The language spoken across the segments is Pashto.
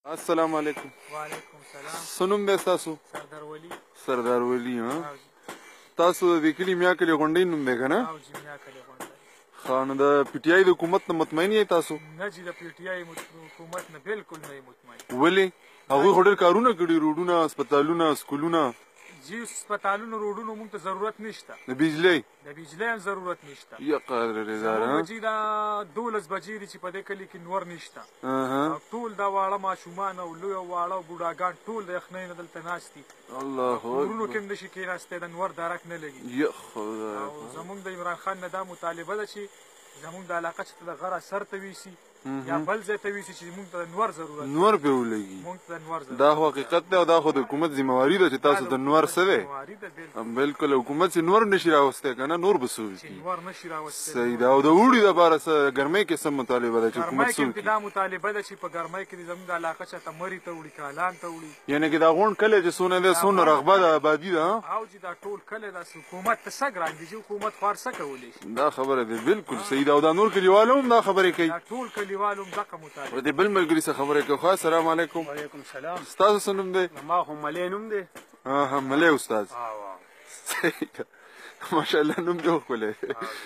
अस्सलाम वालेकुम। वालेकुम सलाम। सुनुम दे तासु सरदार वली हाँ तासु د کلی میا کلی غونډې نوم دی کنه او جمعیا کلی غونډه خان د پی ټی آی د حکومت نه مطمئن یې تاسو نه چې د پی ټی آی حکومت نه بالکل نه مطمئن ولی هغه هډر کارونه کړي روډونه هسپتالونه سکولونه جی هسپتالونو روډونو موږ ته ضرورت نشته د بجلی هم ضرورت نشته یا قادر رضا چې دا 12 بجې دي چې په دې کلی کې نور نشته ټول دا واړه ماشومان او لوی واړه بوډاګان ټول د یخنۍ نه دلته ناشتي الله ورونو کې نشي کېناسته د نور درک نه لګي یا خدا زمونږ د عمران خان نه دا مطالبه ده چې زمونږ د علاقه چې د غره سر ته ویسي یا بل ځای ته ویسي چې موږ ته نور ضرورت نور په ولګي موږ ته نور ضرورت دا حقیقت دی او دا خو د حکومت ذمہواری ده چې تاسو د نور سره بالکل حکومت چې نور نشي راوسته کنه نور بسوي چې نور نشي راوسته صحیح دا او د وړي د بار سره ګرمۍ کې سم مطالبه ده چې حکومت سوي دا مطالبه ده چې په ګرمۍ کې زموږ د علاقه چې تمري ته وړي کالان ته وړي یعنی کې دا غون کله چې سونه ده سونه رغبه ده آبادی ده او چې دا ټول کله د حکومت ته سګران دي چې حکومت خارڅه کولی شي دا خبره ده بالکل صحیح دا او دا نور کلیوالو هم دا خبره کوي ټول کلیوالو هم دغه و دې بل ملګری سره خبرې کوي السلام علیکم وعلیکم السلام استاد سنوم دی ما هم ملې نوم دی ها ملې استاد ماشاءالله نوم دی خو له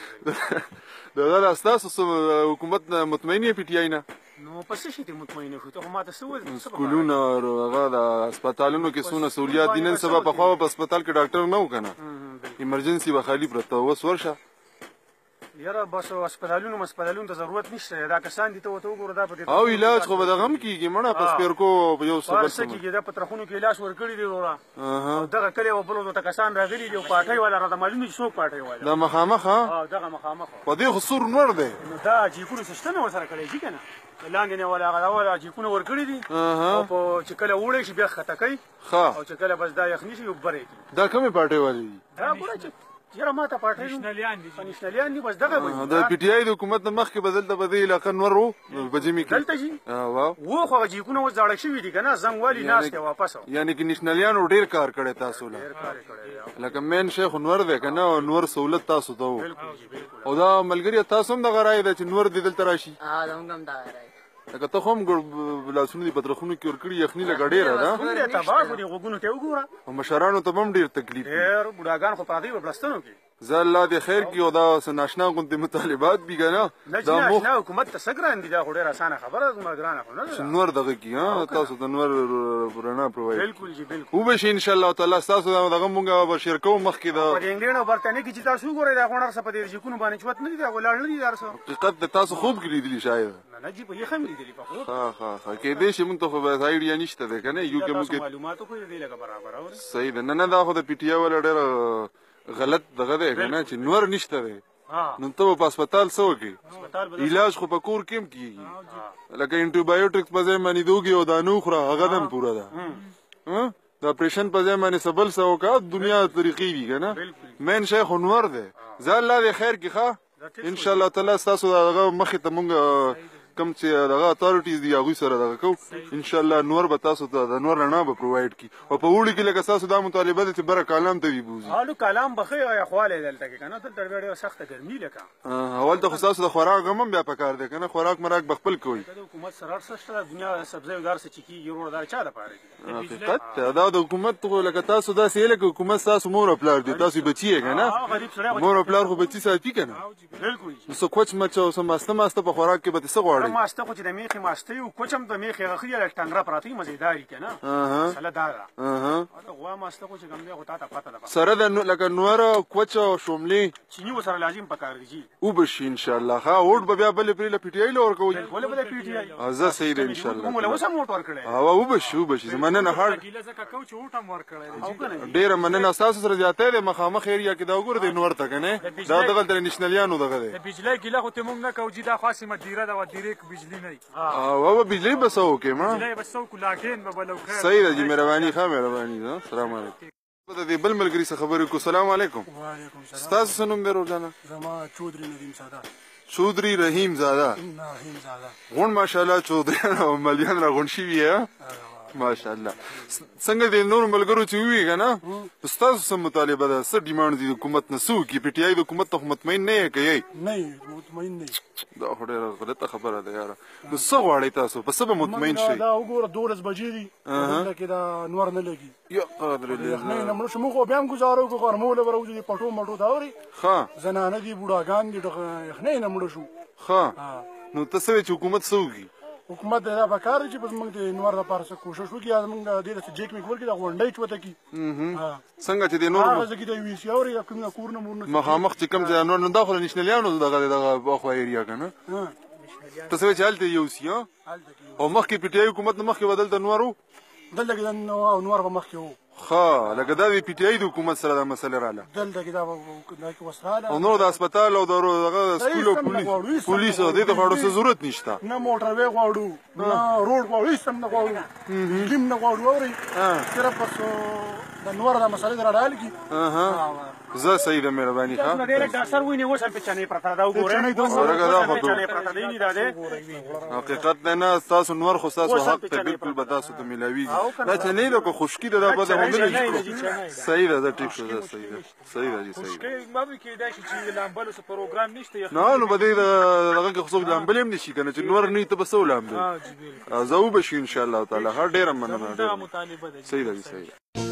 دا استاد حکومت مطمئن پی ټی آی نه نو پس شي ته مطمئن شو ته ما ته سوال سکولونه هغه د هسپتالونو کې سونه سہولیات دي نن سبا په خوا په هسپتال کې ډاکټر نه وکنه ایمرجنسي به خالی پرته وس ورشه یاره بس هسپتالونو ته ضرورت نشته دا کسان دي ته وګوره دا په او علاج خو به د غم کیږي مړه پس پیر کو یو سبب کیږي دا پترخونو کې علاج ورکړي دي وروره دغه کلی او بلو ته کسان راغلي دي پاټي والا را د معلومي څوک پاټي والا دا مخامخ ها دغه مخامخ په دې خسور نور دی نو دا چې کورو سیستم ورسره کړی شي کنه لاندې نه ولا غلا ولا چې کونه ورکړي دي او په چې کله وړي شي بیا خطا کوي او چې کله بس دا یخني شي وبري دا کومه پاټي والی دا ګوره چې یاره ما ته پاټي نشنلیان دي بس دغه وي دا پی ټی آی د حکومت نه مخکې بدل د بدی علاقه نور وو بجمی کې دلته شي وو خو چې کونه وځاړ شي دي کنه زنګ والی ناس ته واپس یعنی کې نشنلیان ډیر کار کړي تاسو له لکه مین شیخ نور ده کنه نور سہولت تاسو ته او دا ملګری تاسو هم د غراي د نور د دلته راشي دا هم دا غراي لکه ته هم لاسونه دي پترخونو کې ورکړي یخني لګ ډیره ده تباہ دي غوګونو ته وګوره او مشرانو ته هم ډیر تکلیف ډیر بډاګان خو پراتی وبلستانو کې زه الله دې خیر کی او دا ناشنا غونډه مطالبات بي کنه دا ناشنا حکومت ته سګران دي دا ډیره اسانه خبره ده مرګرانه خو نه نور دغه کی ها تاسو د نور پرانا پرووایډ بالکل جی بالکل او به ان شاء الله تعالی تاسو دغه مونږه به شرکو مخ کې دا په انګلیډ او برتانیې کې چې تاسو ګورئ دا غونډه سره په دې ځکونو باندې چوت نه دي دا ولاړ نه دي درسو حقیقت د تاسو خوب کې لیدلی شاید نه جی په یې خم لیدلی په خوب ها کې دې چې مونږ ته خو به ایډیا نشته ده کنه یو کې مونږ معلوماتو خو دې لګه برابر اور صحیح ده نه دا خو د پی ټی آی ول ډېر غلط دغه ده کنه چې نور نشته ده نو ته په هسپتال سو کې علاج خو په کور کې کیږي لکه انټي بایوټکس په ځای باندې دوګي او دانو خره هغه دم پورا ده د اپریشن په ځای باندې سبل سو کا دنیا طریقې وی کنه مین شیخ نور ده زه الله دې خیر کی ښه ان شاء الله تعالی تاسو دغه مخې ته مونږ کم چې دغه اتھارټیز دی هغه سره دغه کو ان شاء الله نور به تاسو ته د نور رڼا به پرووایډ کی او په وړي کې لکه تاسو دا مطالبه دي چې بر کلام ته وی بوزي حالو کلام بخي او خواله دلته کې کنه ته ډېر سخت ګرمي لکه اول ته تاسو د خوراک غمم بیا پکار دی کنه خوراک مراک بخپل کوي د حکومت سره سره دنیا سبزی وګار څه چکی یورو دار چا ده پاره حقیقت دا د حکومت ته لکه تاسو دا سیله کې حکومت تاسو مور خپل دي تاسو بچی کنه مور خپل خو بچی ساتي کنه بالکل نو کوچ مچو سماسته په خوراک کې به څه غواړي ماسته خو چې د میخي ماسته یو کوچم د میخي غخي له ټنګره پراتی مزیداری کنه سلا دارا دا غوا ماسته خو چې کوم دی خو تا ته پته ده سره د لکه نور کوچ شوملي چینی وسره لازم پکار دي او بشي ان شاء الله ها وډ به بیا بل پرې ل پی ټی آی لور کوي ولې بل پی ټی آی ازه صحیح ده ان شاء الله موږ له وسه موټ ور کړی او بشي زمانه نه هړ ګیله زکه کوچ وټم ور کړی ډیر مننه تاسو سره زیاته ده مخامخ ایریا کې دا وګور دی نور ته کنه دا دغه د نشنلیانو دغه دی د بجلی ګیله خو ته مونږ نه کوجی دا خاصه مدیره دا و ډیریک بجلی نه او بجلی بسو کې ما بجلی بسو کو لاګین به بلو خیر صحیح ده جی مهرباني ښه مهرباني السلام علیکم د دې بل ملګری څخه خبرې کو سلام علیکم وعلیکم السلام تاسو سنوم دی روزانه زما چودري ندیم ساده چودري رحیم زاده رحیم زاده غون ماشاءالله چودري او مليان را غون شي وي ماشاءالله څنګه د نور ملګرو چې وی کنه ستاسو سم مطالبه ده څه ډیماند دي حکومت نه سو کی پی ټی آی د حکومت ته مطمئن نه کوي نه مطمئن نه دا خوري غلطه خبره ده یاره نو څه غواړی تاسو په سبب مطمئن شئ دا وګوره 12 بجې دي دلته کې دا نور نه لګي یا قادر الله نه موږ شمو بیا هم گزارو کو غرمول وروځي دي پټو مټو دا وري ها زنانه دي بوډاګان دي نه نه مړ شو ها نو تاسو چې حکومت سوږي حکومت دا پکاره چې بس موږ د نور لپاره څه کوشش وکړو موږ د دې چې میک ورکړو دا غونډې چوته کی څنګه چې د نور هغه ځکه د وی سی اوري کوم کورونه مورنه مخامخ چې کوم ځای نور نه داخله نشنلیانو دغه اخو ایریا کنه تاسو چې حالت یو سی او مخکې پی ټی آی حکومت نه مخکې بدل د نورو دلته کې نور به مخکې وو ها لکه دا پی ټی آی د حکومت سره د مسله رااله دلته کې دا کې وساله او نو د هسپتال او د سکول او پولیس د دې غواړو څه ضرورت نشته نه موټر وی غواړو نه روډ غواړو سم نه غواړو لیم نه غواړو اوري صرف بس د نور د مسله رااله کی زه صحیح ده مهرباني ها نو ډیرکټ ډاکټر ویني وسه په چانه پرتا دا وګورئ چانه پرتا دی دا ده حقیقت نه تاسو نور خو تاسو حق ته بالکل به تاسو ته ملاویږي دا چې نه لکه خشکی ده بده هم صحیح ده ټیک شو ده صحیح ده صحیح ده خشکی ما به کې دا چې لامبل سره پروګرام نشته نه نو بده دغه کې خصوص لامبل هم نشي کنه چې نور نه ته بسو لامبل زو بشي ان شاء الله تعالی هر ډیر مننه دا مطالبه ده صحیح ده صحیح